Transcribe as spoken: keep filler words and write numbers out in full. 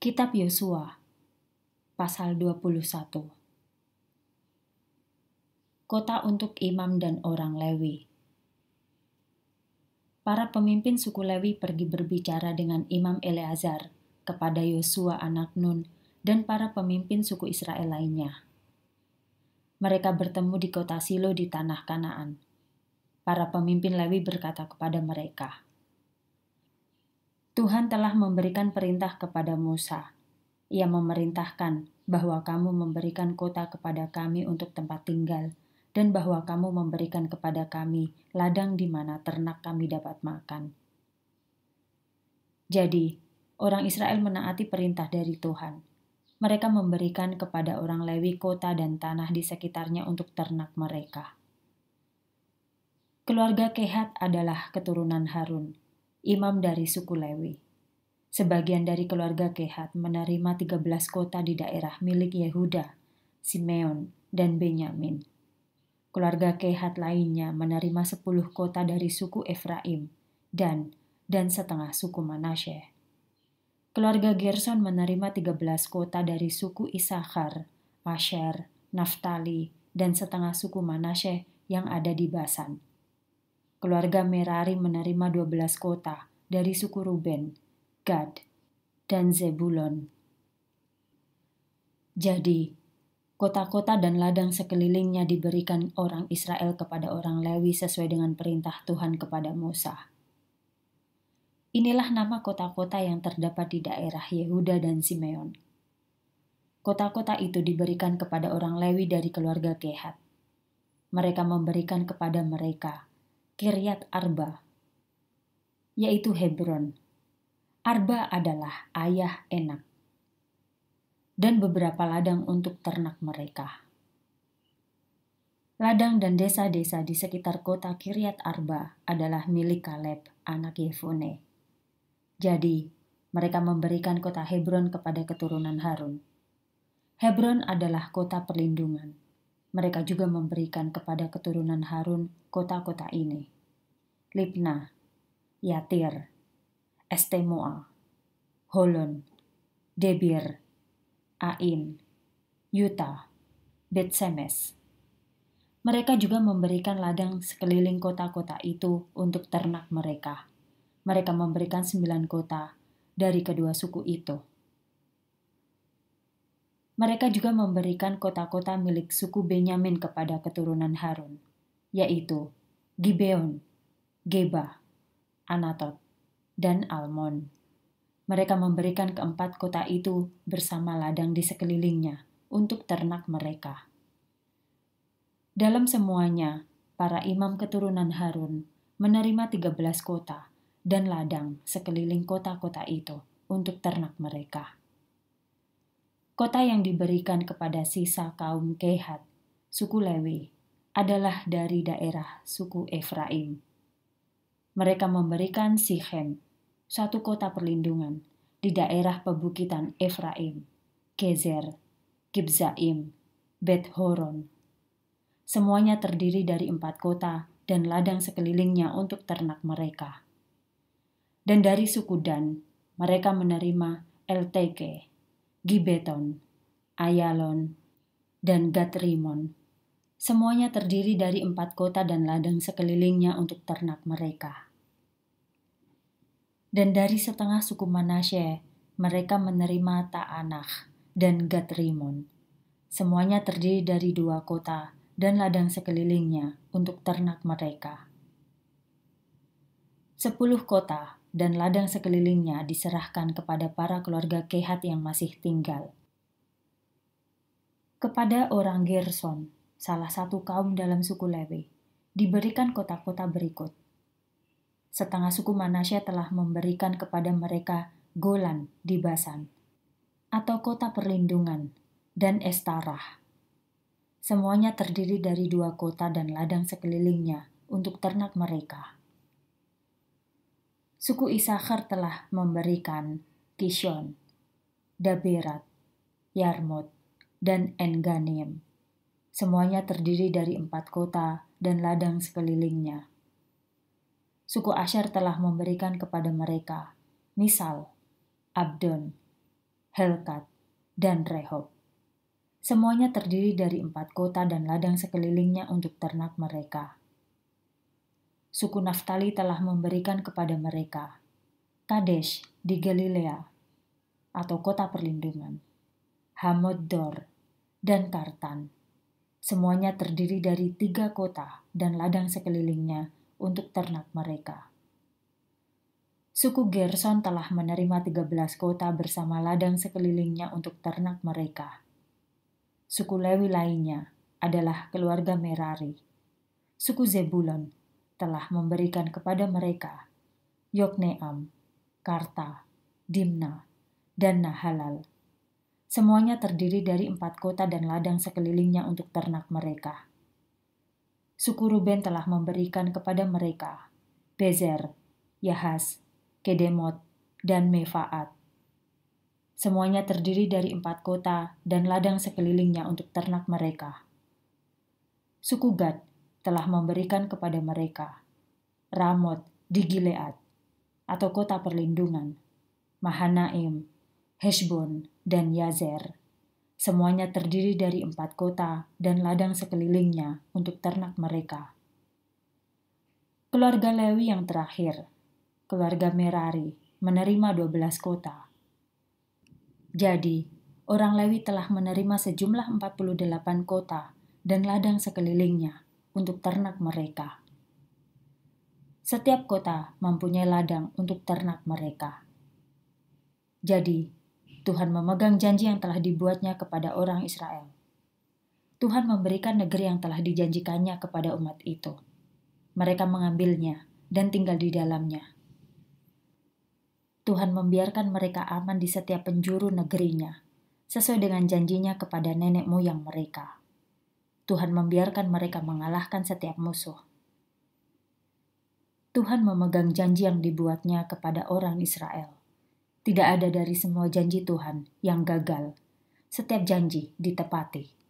Kitab Yosua, pasal dua puluh satu. Kota untuk imam dan orang Lewi. Para pemimpin suku Lewi pergi berbicara dengan Imam Eleazar kepada Yosua anak Nun dan para pemimpin suku Israel lainnya. Mereka bertemu di kota Silo di tanah Kanaan. Para pemimpin Lewi berkata kepada mereka, Tuhan telah memberikan perintah kepada Musa. Ia memerintahkan bahwa kamu memberikan kota kepada kami untuk tempat tinggal, dan bahwa kamu memberikan kepada kami ladang di mana ternak kami dapat makan. Jadi, orang Israel menaati perintah dari Tuhan. Mereka memberikan kepada orang Lewi kota dan tanah di sekitarnya untuk ternak mereka. Keluarga Kehat adalah keturunan Harun, imam dari suku Lewi. Sebagian dari keluarga Kehat menerima tiga belas kota di daerah milik Yehuda, Simeon, dan Benyamin. Keluarga Kehat lainnya menerima sepuluh kota dari suku Efraim, Dan, dan setengah suku Manasye. Keluarga Gerson menerima tiga belas kota dari suku Issakhar, Asher, Naftali, dan setengah suku Manasye yang ada di Basan. Keluarga Merari menerima dua belas kota dari suku Ruben, Gad, dan Zebulon. Jadi, kota-kota dan ladang sekelilingnya diberikan orang Israel kepada orang Lewi sesuai dengan perintah Tuhan kepada Musa. Inilah nama kota-kota yang terdapat di daerah Yehuda dan Simeon. Kota-kota itu diberikan kepada orang Lewi dari keluarga Kehat. Mereka memberikan kepada mereka Kiryat Arba, yaitu Hebron. Arba adalah ayah Enak, dan beberapa ladang untuk ternak mereka. Ladang dan desa-desa di sekitar kota Kiryat Arba adalah milik Kaleb, anak Yefune. Jadi, mereka memberikan kota Hebron kepada keturunan Harun. Hebron adalah kota perlindungan. Mereka juga memberikan kepada keturunan Harun kota-kota ini: Libna, Yatir, Estemoa, Holon, Debir, Ain, Yuta, Bet-Semes. Mereka juga memberikan ladang sekeliling kota-kota itu untuk ternak mereka. Mereka memberikan sembilan kota dari kedua suku itu. Mereka juga memberikan kota-kota milik suku Benyamin kepada keturunan Harun, yaitu Gibeon, Geba, Anatot, dan Almon. Mereka memberikan keempat kota itu bersama ladang di sekelilingnya untuk ternak mereka. Dalam semuanya, para imam keturunan Harun menerima tiga belas kota dan ladang sekeliling kota-kota itu untuk ternak mereka. Kota yang diberikan kepada sisa kaum Kehat, suku Lewi, adalah dari daerah suku Efraim. Mereka memberikan Sichem, satu kota perlindungan, di daerah pebukitan Efraim, Gezer, Kibzaim, Bet-Horon. Semuanya terdiri dari empat kota dan ladang sekelilingnya untuk ternak mereka. Dan dari suku Dan, mereka menerima Elteke, Gibeton, Ayalon, dan Gat-Rimon. Semuanya terdiri dari empat kota dan ladang sekelilingnya untuk ternak mereka. Dan dari setengah suku Manasye, mereka menerima Ta'anach dan Gat-Rimon. Semuanya terdiri dari dua kota dan ladang sekelilingnya untuk ternak mereka. Sepuluh kota dan ladang sekelilingnya diserahkan kepada para keluarga Kehat yang masih tinggal. Kepada orang Gerson, salah satu kaum dalam suku Lewi, diberikan kota-kota berikut. Setengah suku Manasye telah memberikan kepada mereka Golan di Basan, atau kota perlindungan, dan Estarah. Semuanya terdiri dari dua kota dan ladang sekelilingnya untuk ternak mereka. Suku Issakhar telah memberikan Kishon, Daberat, Yarmut, dan En-Ganim. Semuanya terdiri dari empat kota dan ladang sekelilingnya. Suku Asher telah memberikan kepada mereka Misal, Abdon, Helkat, dan Rehob. Semuanya terdiri dari empat kota dan ladang sekelilingnya untuk ternak mereka. Suku Naftali telah memberikan kepada mereka Kadesh di Galilea atau kota perlindungan, Hamoddor, dan Kartan. Semuanya terdiri dari tiga kota dan ladang sekelilingnya untuk ternak mereka. Suku Gerson telah menerima tiga belas kota bersama ladang sekelilingnya untuk ternak mereka. Suku Lewi lainnya adalah keluarga Merari. Suku Zebulon telah memberikan kepada mereka Yokneam, Karta, Dimna, dan Nahalal. Semuanya terdiri dari empat kota dan ladang sekelilingnya untuk ternak mereka. Suku Ruben telah memberikan kepada mereka Bezer, Yahas, Kedemot, dan Mefaat. Semuanya terdiri dari empat kota dan ladang sekelilingnya untuk ternak mereka. Suku Gad telah memberikan kepada mereka Ramot di Gilead atau kota perlindungan, Mahanaim, Heshbon, dan Yazer. Semuanya terdiri dari empat kota dan ladang sekelilingnya untuk ternak mereka. Keluarga Lewi yang terakhir, keluarga Merari, menerima dua belas kota. Jadi, orang Lewi telah menerima sejumlah empat puluh delapan kota dan ladang sekelilingnya untuk ternak mereka. Setiap kota mempunyai ladang untuk ternak mereka. Jadi, Tuhan memegang janji yang telah dibuatnya kepada orang Israel. Tuhan memberikan negeri yang telah dijanjikannya kepada umat itu. Mereka mengambilnya dan tinggal di dalamnya. Tuhan membiarkan mereka aman di setiap penjuru negerinya, sesuai dengan janjinya kepada nenek moyang mereka. Tuhan membiarkan mereka mengalahkan setiap musuh. Tuhan memegang janji yang dibuatnya kepada orang Israel. Tidak ada dari semua janji Tuhan yang gagal. Setiap janji ditepati.